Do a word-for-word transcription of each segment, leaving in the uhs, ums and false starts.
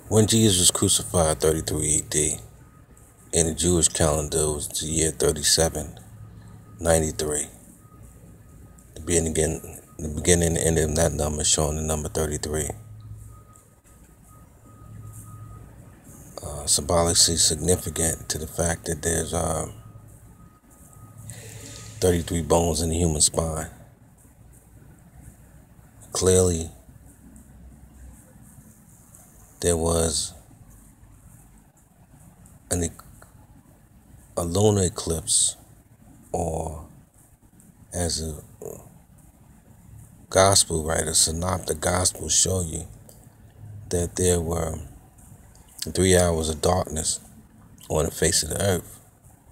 When Jesus was crucified, thirty-three A D, in the Jewish calendar was the year thirty-seven ninety-three. The beginning, the beginning and end of that number showing the number thirty-three. Uh, symbolically significant to the fact that there's uh, thirty-three bones in the human spine. Clearly, there was an, a lunar eclipse, or as a gospel writer, synoptic gospels show you that there were three hours of darkness on the face of the earth,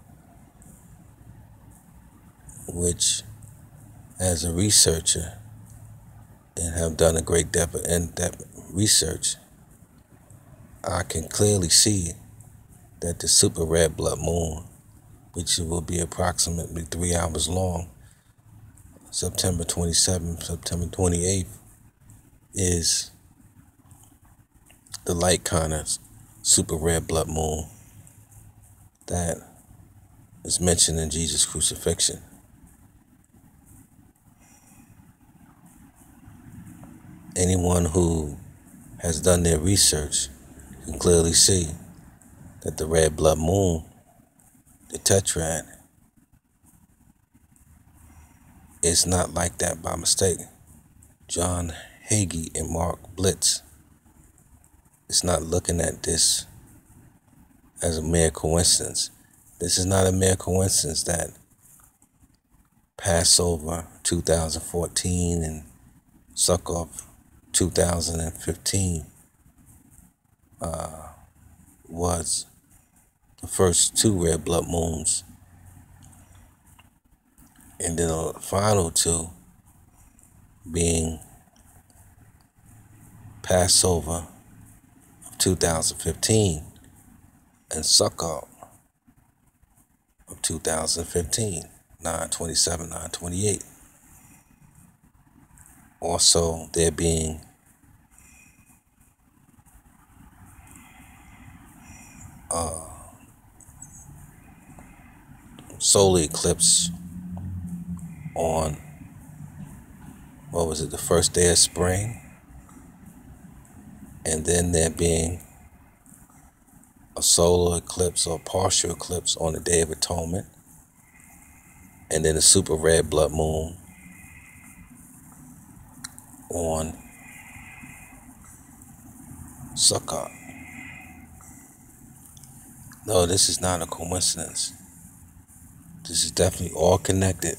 which, as a researcher, and have done a great depth of in-depth research, I can clearly see that the super red blood moon, which will be approximately three hours long, September twenty-seventh, September twenty-eighth, is the light kind of super red blood moon that is mentioned in Jesus' crucifixion. Anyone who has done their research can clearly see that the red blood moon, the TETRAD, is not like that by mistake. John Hagee and Mark Blitz is not looking at this as a mere coincidence. This is not a mere coincidence that Passover two thousand fourteen and Sukkot two thousand fifteen uh, was the first two red blood moons, and then the final two being Passover of two thousand fifteen and Sukkot of two thousand fifteen, nine twenty-seven, nine twenty-eight. Also, there being uh, solar eclipse on, what was it, the first day of spring, and then there being a solar eclipse or partial eclipse on the Day of Atonement, and then a super red blood moon on Sukkot. No, this is not a coincidence. This is definitely all connected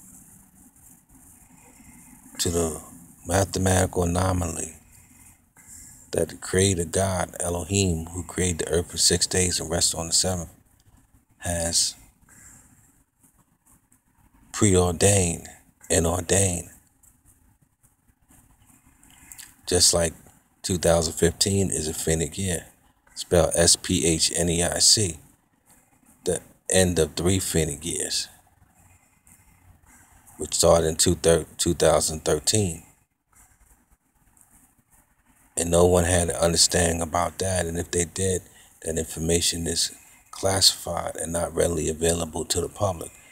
to the mathematical anomaly that the Creator God, Elohim, who created the earth for six days and rested on the seventh, has preordained and ordained. Just like two thousand fifteen is a Phoenicic year, spelled S P H N E I C, the end of three Phoenicic years, which started in two thousand thirteen. And no one had an understanding about that, and if they did, that information is classified and not readily available to the public.